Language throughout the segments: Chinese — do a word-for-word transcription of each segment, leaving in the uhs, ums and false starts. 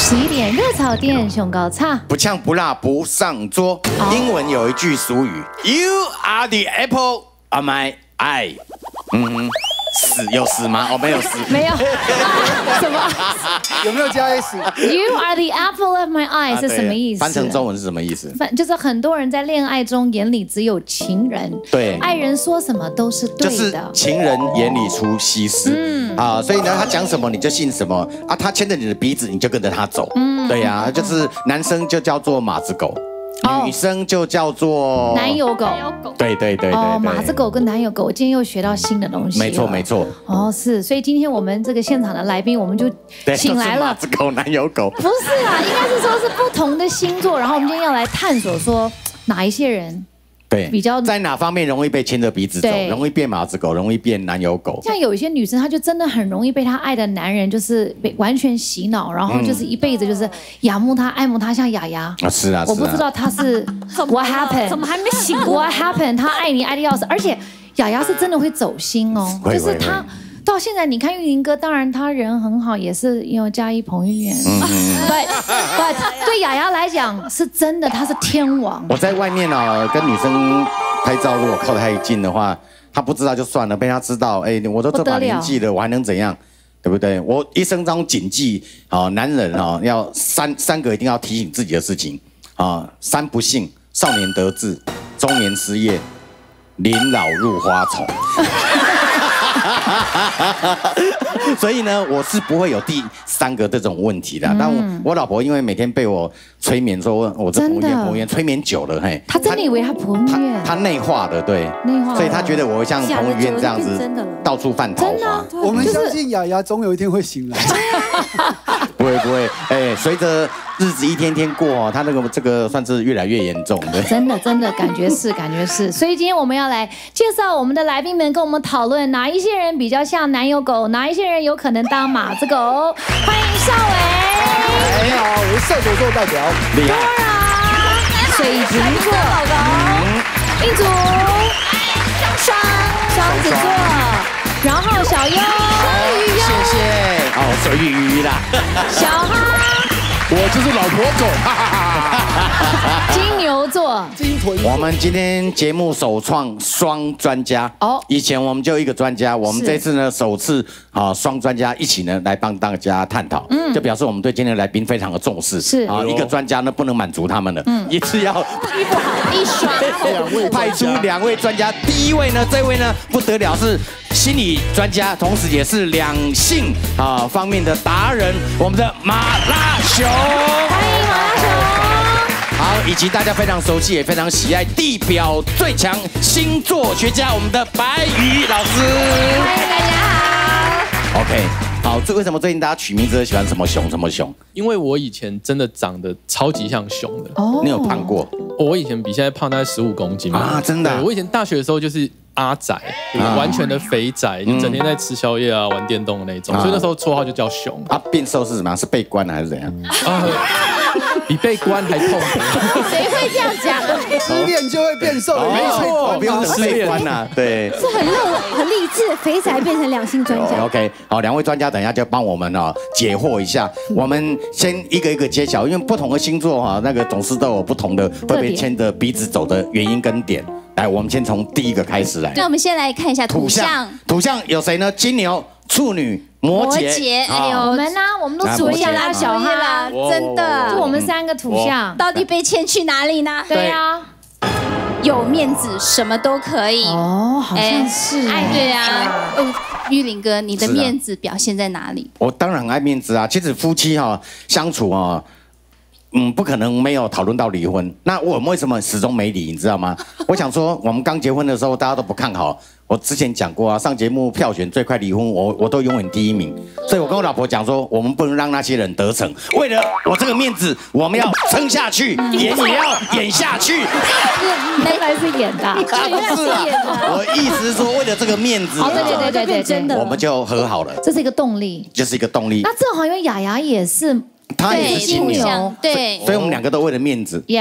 十一点热炒店熊高差， 不呛不辣不上桌。英文有一句俗语 ，You are the apple of my eye。嗯，死有死吗？哦，没有死， 没有。什么？ 有没有加 S？You are the apple of my eye 是什么意思？ 翻成中文是什么意思？ 翻就是很多人在恋爱中眼里只有情人， 对， 爱人说什么都是对的， 就是情人眼里出西施。嗯啊，所以呢，他讲什么你就信什么啊，他牵着你的鼻子你就跟着他走。嗯，对呀、啊，就是男生就叫做马子狗。哦、女生就叫做男友狗， 对对对对哦，马子狗跟男友狗，我今天又学到新的东西。 没错没错。 哦，是，所以今天我们这个现场的来宾，我们就请来了马子狗、男友狗。 不是啊，应该是说是不同的星座，然后我们今天要来探索说哪一些人。 对， 比较在哪方面容易被牵着鼻子走，容易变马子狗，容易变男友狗。 像有一些女生，她就真的很容易被她爱的男人就是被完全洗脑，然后就是一辈子就是仰慕他、爱慕他，像雅雅啊，是啊， 我不知道她是 What happened， 怎么还没醒过 ？What happened？ 她爱你爱的要死，而且雅雅是真的会走心哦，就是她。到现在，你看玉林哥，当然他人很好，也是因为嘉义彭于晏。嗯，but but 对雅雅来讲是真的，他是天王。 我在外面啊，跟女生拍照，如果靠得太近的话，她不知道就算了，被她知道，哎，我都这把年纪了，我还能怎样？对不对？我一生中谨记啊，男人啊，要三三个一定要提醒自己的事情啊：三不幸，少年得志，中年失业，临老入花丛。所以呢，我是不会有第三个这种问题的。嗯、但我我老婆因为每天被我催眠说，我这彭于晏彭于晏催眠久了，嘿， 她真的以为她彭于晏， 她内化的，对， 内化， 所以她觉得我会像彭于晏这样子到处犯桃花。 我们相信雅雅总有一天会醒来。 不会不会，哎，随着日子一天天过哦，她那个这个算是越来越严重的。 真的真的感觉是感觉是，所以今天我们要来介绍我们的来宾们，跟我们讨论哪一些人比较像男友狗，哪一些人有可能当马子狗。欢迎少伟。 你好，我是射手座代表。 厉害。 多然，水瓶座老公，印祖，双双子座，然后小优，双鱼优， 谢谢。哦，水鱼鱼啦。 小哈。 我就是老婆狗，哈哈哈！ 金牛座， 金豚。 我们今天节目首创双专家哦，以前我们就一个专家，我们这次呢首次啊双专家一起呢来帮大家探讨，嗯，就表示我们对今天的来宾非常的重视， 是啊，一个专家呢不能满足他们了，嗯，一次要一不好一双， 两位派出两位专家，第一位呢这位呢不得了是心理专家，同时也是两性啊方面的达人，我们的马拉熊。 欢迎马拉熊， 好，以及大家非常熟悉也非常喜爱地表最强星座学家，我们的白宇老师。 欢迎大家好。 OK， 好，最为什么最近大家取名字都喜欢什么熊什么熊？ 因为我以前真的长得超级像熊的。 哦，你有胖过？ 我以前比现在胖大概十五公斤啊，真的、啊。 我以前大学的时候就是阿仔，完全的肥宅，就整天在吃宵夜啊、玩电动的那种，所以那时候绰号就叫熊。 啊，变瘦是怎么样？是被关了还是怎样？啊， 比被关还痛苦。 谁会这样讲？ 失恋就会变瘦， 没错， 不用等被关呐。对， 是很乐很励志，肥宅变成两性专家。 OK， 好，两位专家等一下就帮我们哦解惑一下。我们先一个一个揭晓，因为不同的星座哈，那个总是都有不同的会被牵着鼻子走的原因跟点。来，我们先从第一个开始来。 那我们先来看一下土象。 土象有谁呢？金牛、处女、摩羯。 哎呦，我们呢？我们都土象啦，小哈啦， 真的。 就我们三个土象， 到底被牵去哪里呢？ 对呀， 有面子，什么都可以。 哦，好像是。 哎，对啊。哦，玉林哥，你的面子表现在哪里？ 我当然爱面子啊。其实夫妻哈相处啊。嗯，不可能没有讨论到离婚。那我们为什么始终没离？你知道吗？我想说，我们刚结婚的时候，大家都不看好。我之前讲过啊，上节目票选最快离婚，我我都永远第一名。所以我跟我老婆讲说，我们不能让那些人得逞。为了我这个面子，我们要撑下去，演也要演下去。 原来是演的， 不是啊，我意思是说，为了这个面子， 对对对对对， 真的， 我们就和好了。 这是一个动力， 就是一个动力。 那正好因为雅雅也是。 他也是金牛， 对， 所以我们两个都为了面子， 呀，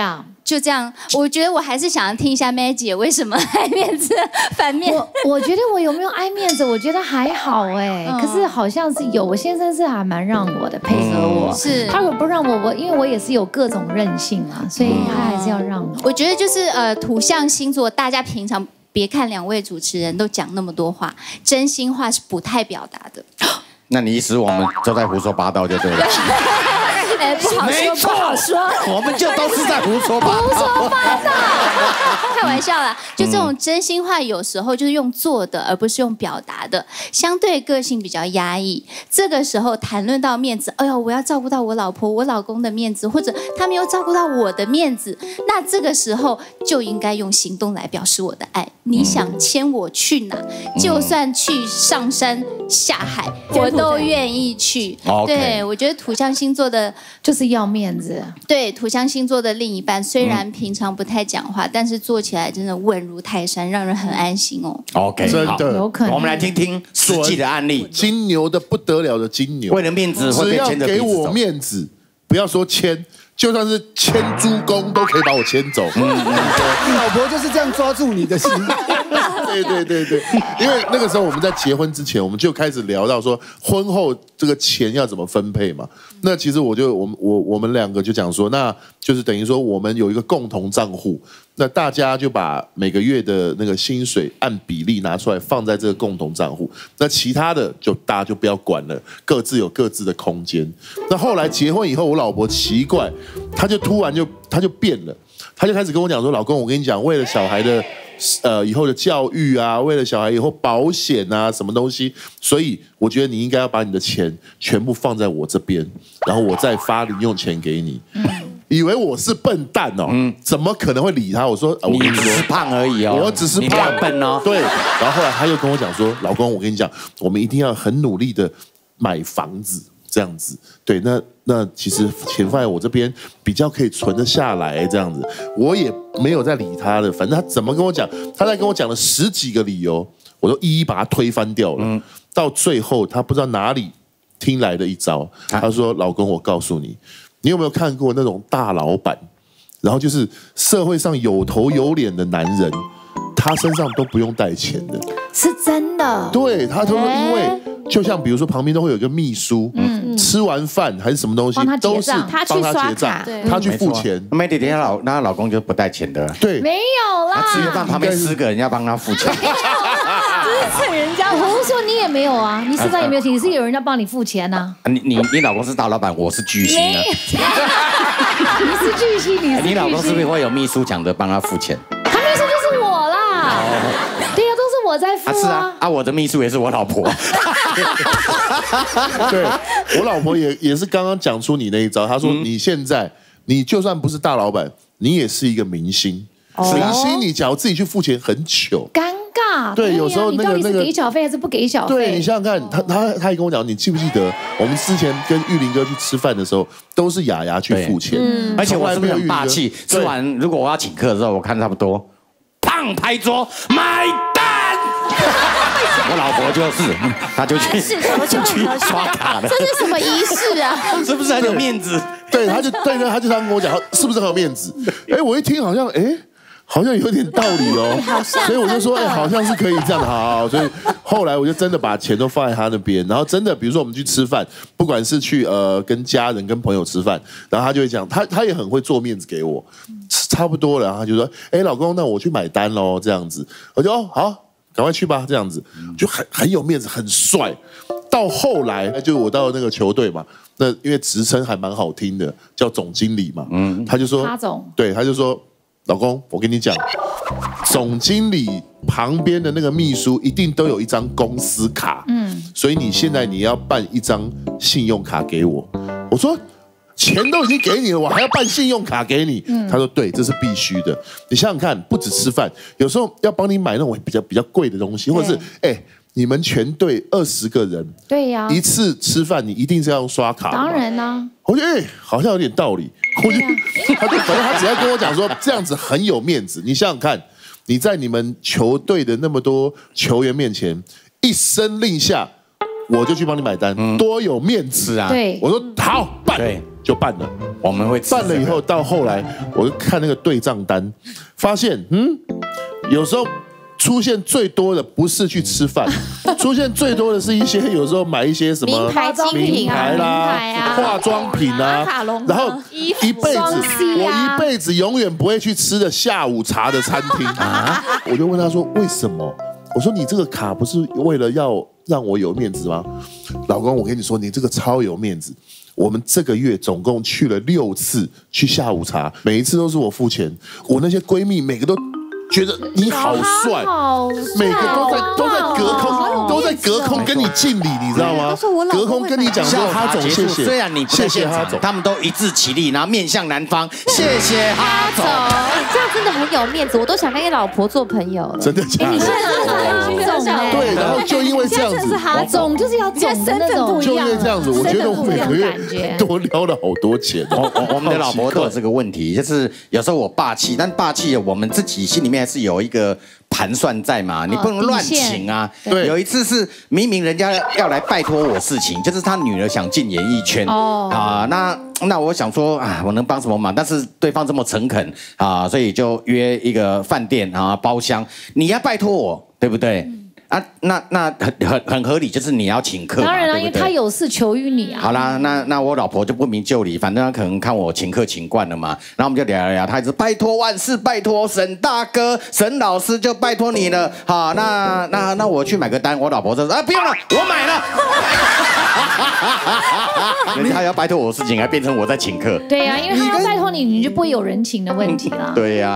就这样，我觉得我还是想要听一下 Maggie 为什么爱面子反面。 我我觉得我有没有爱面子？我觉得还好哎、嗯，可是好像是有。我先生是还蛮让我的，配合我。 是， 他如果不让我，我因为我也是有各种任性啊，所以他还是要让我。 我觉得就是呃，土象星座，大家平常别看两位主持人都讲那么多话，真心话是不太表达的。 那你意思我们都在胡说八道就对了。 哎，不好说，不好说， 我们就都是在胡说八道。 胡说八道，开玩笑啦。就这种真心话，有时候就是用做的，而不是用表达的。相对个性比较压抑，这个时候谈论到面子，哎呦，我要照顾到我老婆、我老公的面子，或者他没有照顾到我的面子，那这个时候就应该用行动来表示我的爱。你想牵我去哪，就算去上山下海，我都愿意去。对，我觉得土象星座的。 就是要面子， 对土象星座的另一半，虽然平常不太讲话，嗯、但是做起来真的稳如泰山，让人很安心哦。 OK， 真的， 有可能。 我们来听听实际的案例。 金牛的不得了的金牛， 为了面子， 只要给我面子，不要说牵，就算是牵猪公都可以把我牵走。嗯， 你老婆就是这样抓住你的心。 对对对对，因为那个时候我们在结婚之前，我们就开始聊到说婚后这个钱要怎么分配嘛。那其实我就我们我我们两个就讲说，那就是等于说我们有一个共同账户，那大家就把每个月的那个薪水按比例拿出来放在这个共同账户，那其他的就大家就不要管了，各自有各自的空间。那后来结婚以后，我老婆奇怪，她就突然就她就变了，她就开始跟我讲说，老公，我跟你讲，为了小孩的。呃，以后的教育啊，为了小孩以后保险啊，什么东西，所以我觉得你应该要把你的钱全部放在我这边，然后我再发零用钱给你。嗯，以为我是笨蛋哦，嗯，怎么可能会理他？我说，呃、我跟你只是胖而已哦， 我只是胖笨哦。 对，然后后来他又跟我讲说，老公，我跟你讲，我们一定要很努力的买房子。这样子，对，那那其实钱放在我这边比较可以存得下来，这样子，我也没有在理他的，反正他怎么跟我讲，他在跟我讲了十几个理由，我都一一把他推翻掉了。嗯、到最后，他不知道哪里听来的一招，他说：“老公，我告诉你，你有没有看过那种大老板，然后就是社会上有头有脸的男人，他身上都不用带钱的， 是真的。 对，他说因为。”就像比如说旁边都会有一个秘书，嗯，吃完饭还是什么东西，都是他去刷卡， 他去付钱。 Maggie，等下老那老公就不带钱的， 对， 没有啦。 他吃饭旁边四个人要帮他付钱， 这是蹭人家。我是说你也没有啊，你吃饭也没有钱，你是有人要帮你付钱呐。 你你你老公是大老板，我是巨星啊。 你是巨星，你是你老公是不是会有秘书讲的帮他付钱？ 他秘书就是我啦。对呀，都是我在付啊。 是啊，啊，我的秘书也是我老婆。 对，我老婆也也是刚刚讲出你那一招，她说你现在你就算不是大老板，你也是一个明星，哦、明星你假如自己去付钱很糗， 尴尬。 对，有时候那个那个给小费还是不给小费？ 对你想想看，他他他也跟我讲，你记不记得我们之前跟玉林哥去吃饭的时候，都是雅雅去付钱， 嗯、而且我是不是很霸气？吃完如果我要请客的时候，我看差不多，胖拍桌买单。我老婆就是，她就去就去刷卡了。 这是什么仪式啊？ 是不是很有面子？ 对，他就对对，他就这样跟我讲，是不是很有面子？哎，我一听好像哎，好像有点道理哦。所以我就说，哎，好像是可以这样，好好。所以后来我就真的把钱都放在他那边，然后真的，比如说我们去吃饭，不管是去呃跟家人、跟朋友吃饭，然后他就会讲，他他也很会做面子给我，差不多了，然后他就说，哎，老公，那我去买单喽，这样子，我就哦好。赶快去吧，这样子就很很有面子，很帅。到后来，就我到那个球队嘛，那因为职称还蛮好听的，叫总经理嘛，嗯，他就说， 他总， 对，他就说，老公，我跟你讲，总经理旁边的那个秘书一定都有一张公司卡，嗯，所以你现在你要办一张信用卡给我。我说。钱都已经给你了，我还要办信用卡给你。嗯、他说：“对，这是必须的。你想想看，不止吃饭，有时候要帮你买那种比较比较贵的东西，或者是哎、欸，你们全队二十个人， 对呀、啊， 一次吃饭你一定是要用刷卡的。 当然啦、啊， 我觉得哎、欸，好像有点道理。我就、啊、他就反正他只要跟我讲说这样子很有面子。你想想看，你在你们球队的那么多球员面前一声令下，我就去帮你买单，嗯、多有面子啊！对， 我说好办。”就办了， 我们会办了以后，到后来我就看那个对账单，发现嗯，有时候出现最多的不是去吃饭，出现最多的是一些有时候买一些什么名牌精品啊， 名牌啦、 名牌啊化妆品啊， 马卡龙啊然后衣服一辈子双 C 我啊一辈子永远不会去吃的下午茶的餐厅啊，我就问他说为什么？我说你这个卡不是为了要让我有面子吗？老公，我跟你说，你这个超有面子。我们这个月总共去了六次去下午茶，每一次都是我付钱。我那些闺蜜每个都觉得你好帅，每个都在都在隔空都在隔空跟你敬礼，你知道吗？隔空跟你讲说哈总谢谢， 虽然你不在现场，他们都一致起立，然后面向南方，谢谢哈总。 这样真的很有面子，我都想跟你老婆做朋友了。 真的假的？ 你现在真的是哈总哎， 对，然后就因为这样子， 哈总就是要总的那种， 就因为这样子，我觉得我每个月多撩了好多钱。 我我我们的老婆都有这个问题，就是有时候我霸气，但霸气我们自己心里面还是有一个盘算在嘛，你不能乱请啊。 对， 有一次是明明人家要来拜托我事情，就是他女儿想进演艺圈哦啊，那那我想说啊，我能帮什么忙？但是对方这么诚恳啊，所以就约一个饭店啊包厢，你要拜托我，对不对？嗯啊，那那很很很合理，就是你要请客嘛， 当然了， 对不对？ 因为他有事求于你啊。 好啦，那那我老婆就不明就里，反正她可能看我请客请惯了嘛，然后我们就聊聊聊，她一直拜托万事，拜托沈大哥、沈老师，就拜托你了。好，那那那我去买个单，我老婆就说啊不用了，我买了。人家要拜托我的事情，还变成我在请客。 对呀、啊，因为他要拜托你，你就不会有人情的问题啦。 对呀、啊。